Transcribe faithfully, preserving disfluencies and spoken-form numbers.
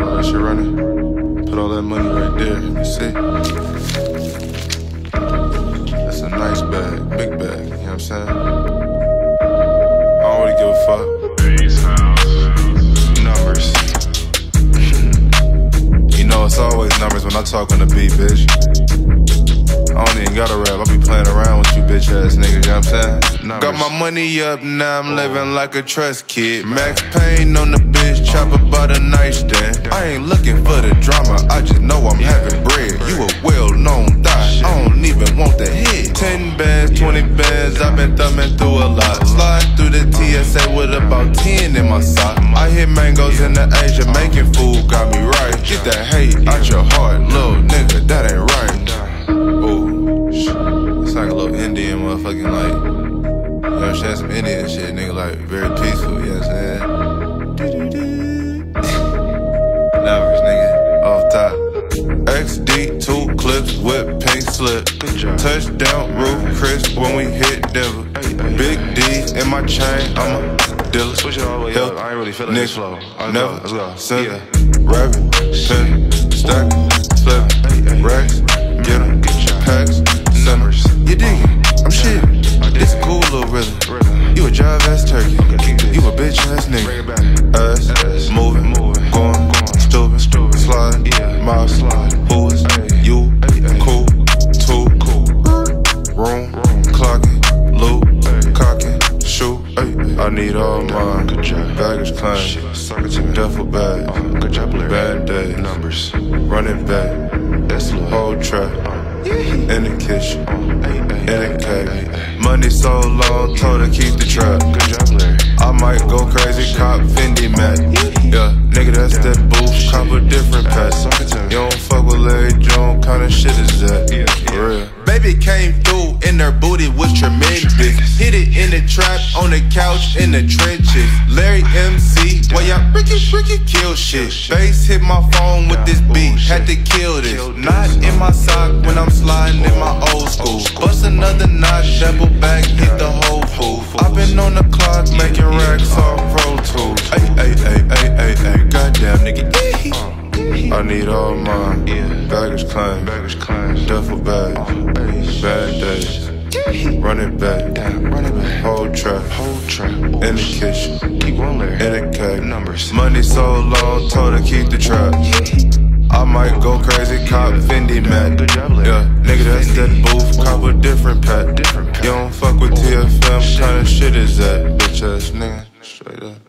all that shit running. Put all that money right there. Let me see. That's a nice bag, big bag. You know what I'm saying? I don't really give a fuck. Numbers. You know it's always numbers when I talk on the beat, bitch. I don't even gotta rap, I be playing around with you bitch ass niggas, you know what I'm saying? Numbers. Got my money up, now I'm living like a trust kid. Max Payne on the bitch, chopper by the nightstand. I ain't looking for the drama, I just know I'm having bread. You a well-known thot, I don't even want the hit. Ten bands, twenty bands, I've been thumbing through a lot. Slide through the T S A with about ten in my sock. I hit mangoes in the Asia, making food got me right. Get that hate out your heart, little nigga, that ain't right. It's like a little Indian motherfucking like, you know what I'm saying, some Indian shit, nigga, like very peaceful, you know what I'm saying? Numbers, nigga, off top. X D, two clips, whip, pink slip. Touchdown, roof, crisp when we hit Denver. Big D's in my chain, I'm a dealer. Switch it all the way up, I ain't really feeling this flow. Never, let's go. Send rapping, pin, stack, flip, racks, get 'em, packs. Numbers. You dig it? I'm shit. It's a cool little rhythm. You a jive ass turkey. You a bitch ass nigga. Ass, moving, going, stupid, slide, mob, who is you? Cool, two, room, clocking, loot, cocking, shoot. I need all mine. Baggage claim, duffel bag, bad days, numbers, running back, whole track. In the kitchen, in the cake. Money so long, told her keep the trap. I might go crazy, cop Fendi Mac. Yeah, nigga, that's that booth, cop a different pack. You don't fuck with Larry Jones, kinda shit is that? For real. Baby came through and her booty was tremendous. Hit it in the trap, on the couch, in the trenches. Larry M C, well y'all freaky, freaky kill shit. Bass hit my phone with this beat, had to kill this. Not in my sock when I'm sliding in my old school. Bust another knot, double back, hit the whole food. I've been on the clock, making racks off Pro Tools. Ay, ay, ay, ay, ay, ay, goddamn nigga. I need all mine. Baggage claim, duffel bag, bad days, run it back, whole trap, in the kitchen, in the cake. Money so long, told her keep the trap. I might go crazy, cop Fendi Mac. Yeah, nigga, that's that booth, cop a different pack. You don't fuck with T F M, kinda shit is that? Bitch ass nigga, straight up.